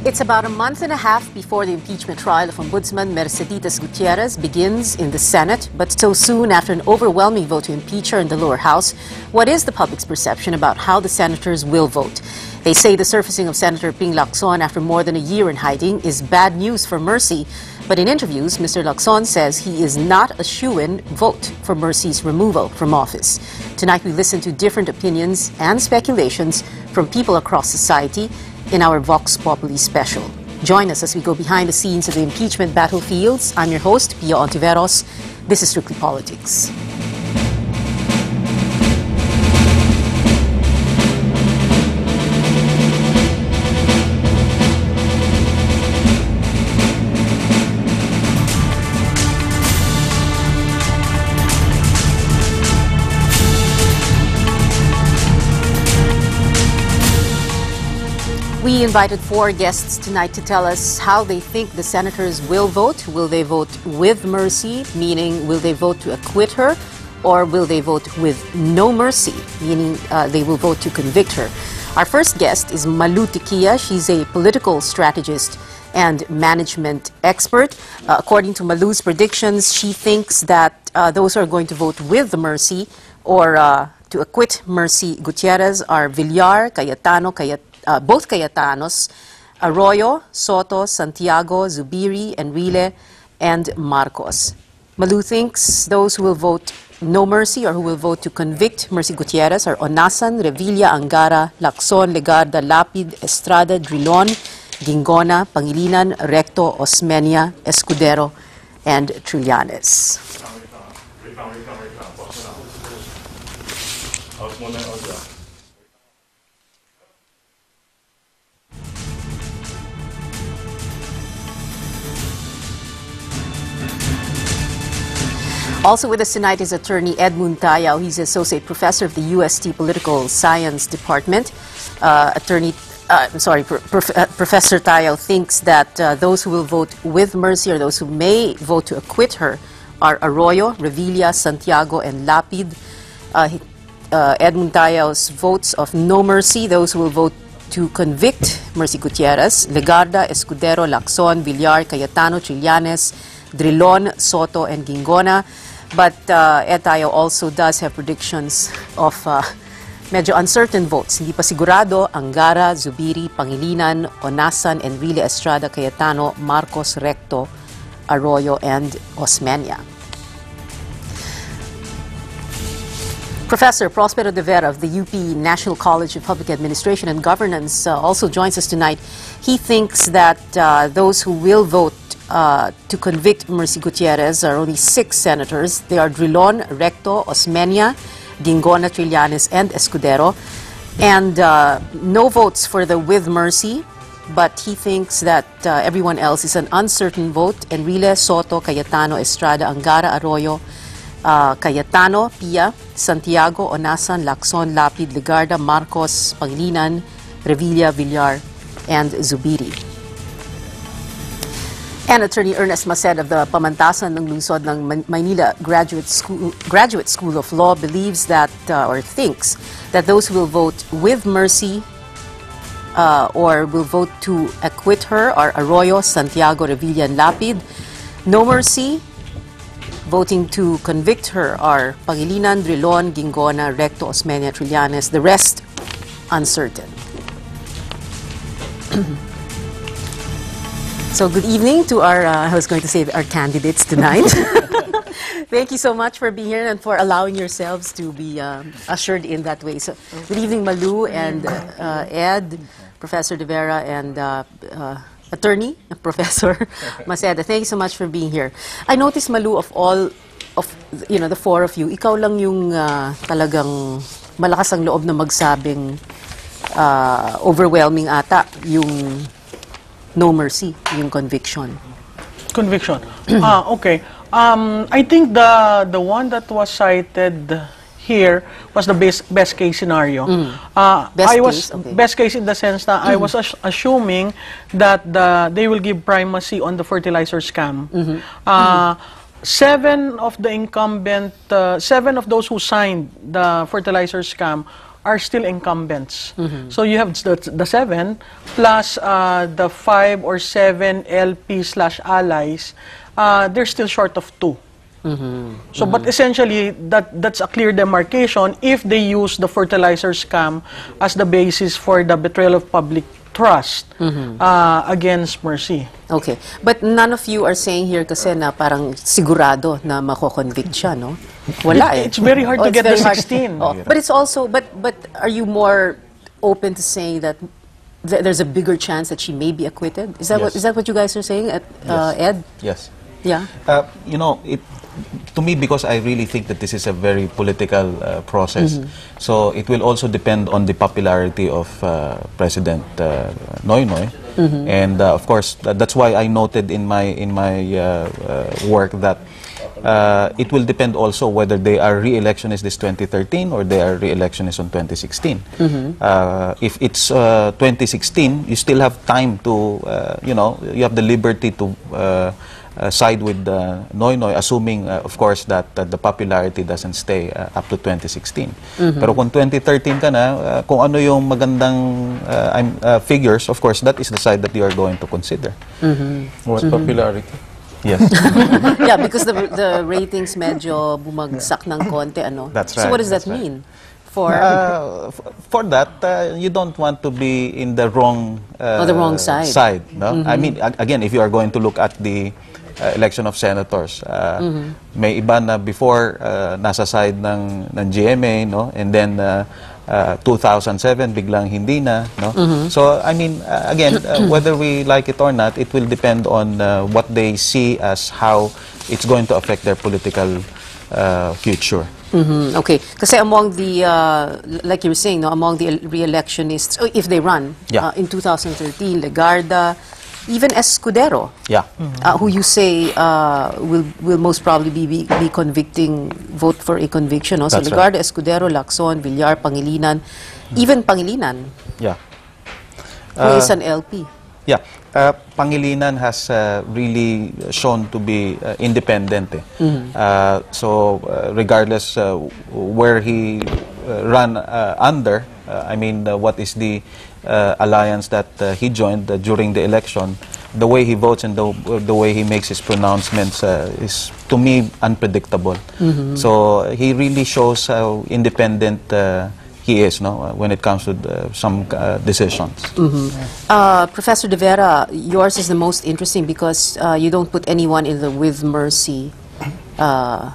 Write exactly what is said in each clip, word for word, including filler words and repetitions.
It's about a month and a half before the impeachment trial of Ombudsman Merceditas Gutierrez begins in the Senate, but so soon after an overwhelming vote to impeach her in the lower house, what is the public's perception about how the senators will vote? They say the surfacing of Senator Panfilo Lacson after more than a year in hiding is bad news for Merci, but in interviews, Mister Lacson says he is not a shoo-in vote for Mercy's removal from office. Tonight we listen to different opinions and speculations from people across society in our Vox Populi special. Join us as we go behind the scenes of the impeachment battlefields. I'm your host, Pia Ontiveros. This is Strictly Politics. We invited four guests tonight to tell us how they think the senators will vote. Will they vote with mercy, meaning will they vote to acquit her, or will they vote with no mercy, meaning uh, they will vote to convict her? Our first guest is Malou Tiquia. She's a political strategist and management expert. Uh, according to Malou's predictions, she thinks that uh, those who are going to vote with mercy or uh, to acquit Merci Gutierrez are Villar, Cayetano, Cayetano, Uh, both Cayetanos, Arroyo, Soto, Santiago, Zubiri, Enrile, and Marcos. Malou thinks those who will vote no mercy or who will vote to convict Merci Gutierrez are Onasan, Revilla, Angara, Lacson, Legarda, Lapid, Estrada, Drilon, Gingona, Pangilinan, Recto, Osmeña, Escudero, and Trillanes. Also with us tonight is attorney Edmund Tayao. He's associate professor of the U S T Political Science Department. Uh, attorney, uh, I'm sorry, prof, uh, Professor Tayao thinks that uh, those who will vote with mercy or those who may vote to acquit her are Arroyo, Revilla, Santiago, and Lapid. Uh, he, uh, Edmund Tayao's votes of no mercy, those who will vote to convict Merci Gutierrez, Legarda, Escudero, Lacson, Villar, Cayetano, Trillanes, Drilon, Soto, and Gingona. But uh, Ed Tayao also does have predictions of uh, medyo uncertain votes. Hindi pa sigurado, Angara, Zubiri, Pangilinan, Onasan, Enrile, Estrada, Cayetano, Marcos, Recto, Arroyo, and Osmeña. Professor Prospero de Vera of the U P National College of Public Administration and Governance uh, also joins us tonight. He thinks that uh, those who will vote Uh, to convict Merci Gutierrez are only six senators. They are Drilon, Recto, Osmeña, Gingona, Trillanes, and Escudero. And uh, no votes for the with mercy, but he thinks that uh, everyone else is an uncertain vote. Enrile, Soto, Cayetano, Estrada, Angara, Arroyo, uh, Cayetano, Pia, Santiago, Onasan, Lacson, Lapid, Legarda, Marcos, Pangilinan, Revilla, Villar, and Zubiri. And attorney Ernest Maceda of the Pamantasan ng Lungsod ng Maynila Graduate School, Graduate School of Law believes that, uh, or thinks, that those who will vote with mercy uh, or will vote to acquit her are Arroyo, Santiago, Revilla, and Lapid. No mercy, voting to convict her are Pangilinan, Drilon, Gingona, Recto, Osmeña, Trillanes. The rest, uncertain. So good evening to our, uh, I was going to say our candidates tonight. Thank you so much for being here and for allowing yourselves to be um, ushered in that way. So good evening, Malou and uh, Ed, Professor De Vera, and uh, uh, attorney, Professor Maceda. Thank you so much for being here. I noticed, Malou, of all of, you know, the four of you, ikaw lang yung uh, talagang malakas ang loob na magsabing uh, overwhelming ata yung no mercy, yung conviction. Conviction. Ah, okay. Um, I think the the one that was cited here was the best best case scenario. Mm. Uh, best I was case, okay. Best case in the sense that mm. I was as assuming that the they will give primacy on the fertilizer scam. Mm-hmm. Uh, mm. Seven of the incumbent, uh, seven of those who signed the fertilizer scam are still incumbents. Mm-hmm. So you have the, the seven plus uh, the five or seven L P slash allies. Uh, they're still short of two. Mm-hmm. So, mm-hmm. but essentially, that that's a clear demarcation if they use the fertilizer scam as the basis for the betrayal of public trust mm-hmm. uh, against Merci. Okay. But none of you are saying here kasi na parang sigurado na mako-convict siya, no? Wala eh. It's very hard oh, to get the sixteen. Oh, but it's also, but but are you more open to saying that th there's a bigger chance that she may be acquitted? Is that yes. what is that what you guys are saying, at, uh, yes. Ed? Yes. Yeah. Uh, you know, it to me, because I really think that this is a very political uh, process. Mm-hmm. So it will also depend on the popularity of uh, President uh, Noynoy. Mm-hmm. And uh, of course, that, that's why I noted in my in my uh, uh, work that uh, it will depend also whether they are re-electionists this twenty thirteen or they are re-electionists on twenty sixteen. Mm-hmm. uh, if it's uh, twenty sixteen, you still have time to, uh, you know, you have the liberty to uh, Uh, side with uh, Noynoy, assuming, uh, of course, that uh, the popularity doesn't stay uh, up to twenty sixteen. Mm-hmm. Pero kung twenty thirteen ka na, uh, kung ano yung magandang uh, uh, figures, of course, that is the side that you are going to consider. Mm-hmm. What mm-hmm. popularity? Yes. Yeah, because the, the ratings medyo bumagsak ng konti, ano? That's right. So what does that right. mean? For, uh, for that, uh, you don't want to be in the wrong, uh, oh, the wrong side. side no? Mm-hmm. I mean, again, if you are going to look at the Uh, election of senators. Uh, mm-hmm. May iba na before uh, nasa side ng ng G M A, no, and then uh, uh, two thousand seven biglang hindi na, no. Mm-hmm. So I mean, uh, again, uh, whether we like it or not, it will depend on uh, what they see as how it's going to affect their political uh, future. Mm-hmm. Okay, kasi among the uh, like you were saying, no, among the re-electionists, if they run yeah. uh, in two thousand thirteen, Legarda, even Escudero, yeah. mm-hmm. uh, who you say uh, will will most probably be, be be convicting, vote for a conviction. No? So That's Legarda, right. Escudero, Lacson, Villar, Pangilinan, mm-hmm. even Pangilinan, yeah, who uh, is an L P. Yeah, uh, Pangilinan has uh, really shown to be uh, independent. Eh. Mm-hmm. uh, so uh, regardless uh, where he uh, ran uh, under, uh, I mean, uh, what is the uh, alliance that uh, he joined uh, during the election, the way he votes and the, the way he makes his pronouncements uh, is, to me, unpredictable. Mm-hmm. So he really shows how independent uh, he is, no, when it comes to the, some uh, decisions. Mm-hmm. uh, Professor De Vera, yours is the most interesting because uh, you don't put anyone in the with Merci. Uh,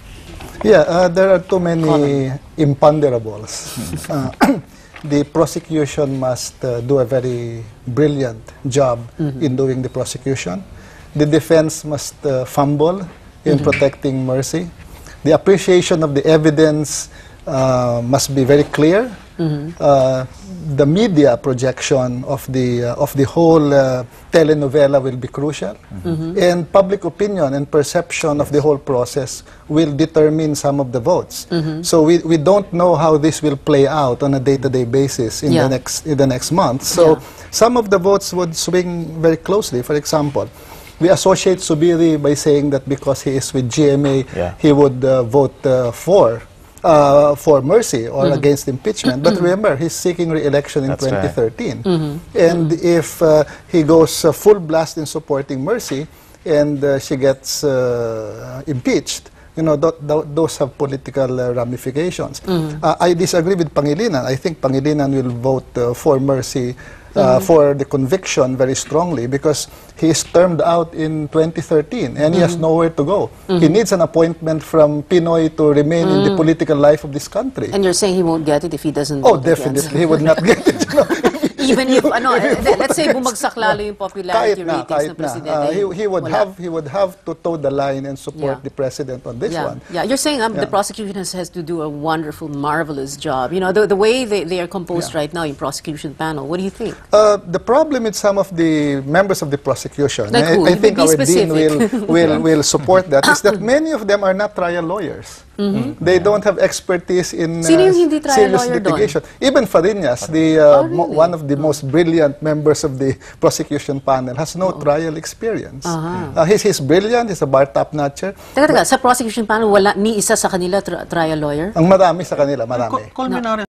yeah, uh, there are too many column. imponderables. uh, the prosecution must uh, do a very brilliant job mm-hmm. in doing the prosecution. The defense must uh, fumble in mm-hmm. protecting Merci. The appreciation of the evidence Uh, must be very clear. Mm-hmm. uh, the media projection of the uh, of the whole uh, telenovela will be crucial, mm-hmm. and public opinion and perception yes. of the whole process will determine some of the votes. Mm-hmm. So we, we don't know how this will play out on a day-to-day basis in yeah. the next in the next month. So yeah. some of the votes would swing very closely. For example, we associate Subiri by saying that because he is with G M A, yeah. he would uh, vote uh, for. Uh, for Merci or mm-hmm. against impeachment. But remember, he's seeking re-election in That's twenty thirteen. Right. Mm-hmm. And mm-hmm. if uh, he goes uh, full blast in supporting Merci and uh, she gets uh, impeached, you know, th th those have political uh, ramifications. Mm-hmm. uh, I disagree with Pangilinan. I think Pangilinan will vote uh, for Merci Uh, mm-hmm. for the conviction very strongly because he is termed out in twenty thirteen and mm-hmm. he has nowhere to go. Mm-hmm. He needs an appointment from Pinoy to remain mm. in the political life of this country. And you're saying he won't get it if he doesn't Oh, vote definitely. He would not get it. You know? Even if, ano, let's say bumagsak lalo yung popularity na, ratings ng presidente. Uh, he, he, would have, he would have to toe the line and support yeah. the president on this yeah. one. Yeah, you're saying um, yeah. the prosecution has, has to do a wonderful, marvelous job. You know, the, the way they, they are composed yeah. right now in prosecution panel, what do you think? Uh, the problem with some of the members of the prosecution, like I, who? I think Be our specific. dean will, will, will support that, is that many of them are not trial lawyers. Mm-hmm. They don't have expertise in uh, serious litigation. Doon? Even Fariñas, the, uh, oh, really? mo one of the most brilliant members of the prosecution panel, has no oh. trial experience. Uh-huh. uh, he's, he's brilliant, he's a bar top-notcher. Teka, teka, sa prosecution panel, wala ni isa sa kanila tri trial lawyer? Ang marami sa kanila, marami. Col